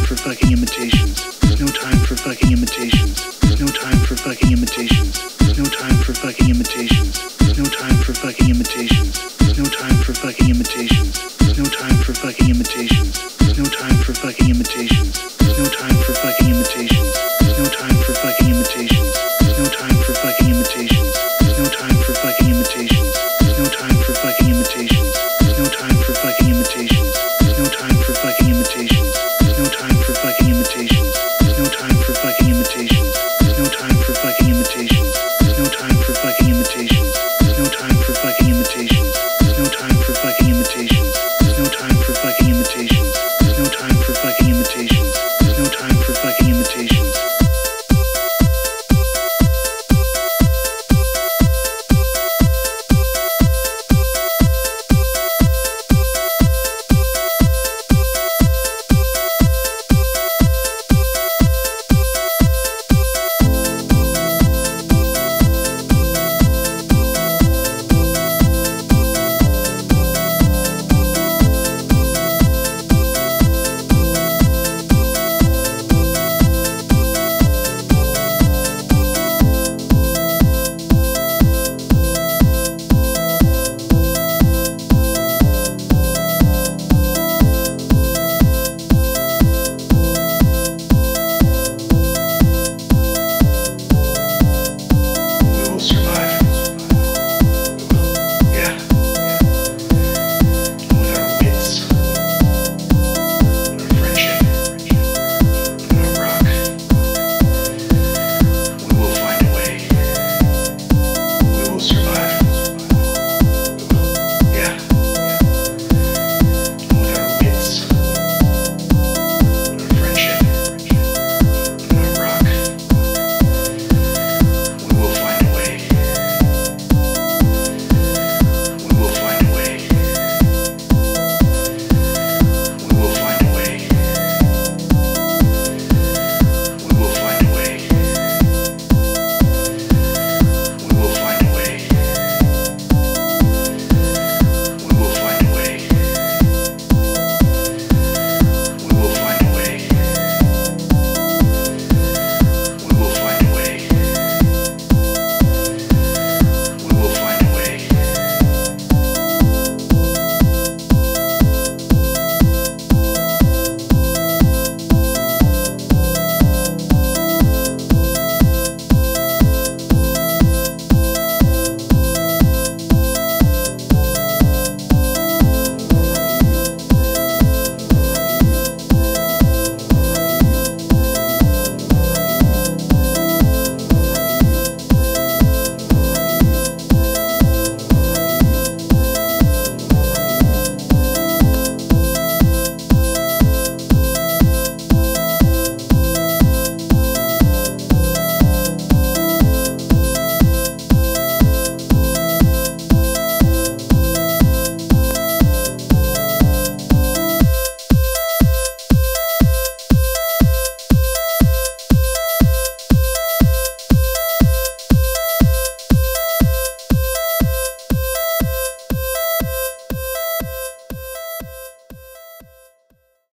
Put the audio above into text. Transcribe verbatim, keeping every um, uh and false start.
for fucking imitations. There's no time for fucking imitations. There's no time for fucking imitations. There's no time for fucking imitations. There's no time for fucking imitations. There's no time for fucking imitations. There's no time for fucking imitations. There's no time for fucking imitations.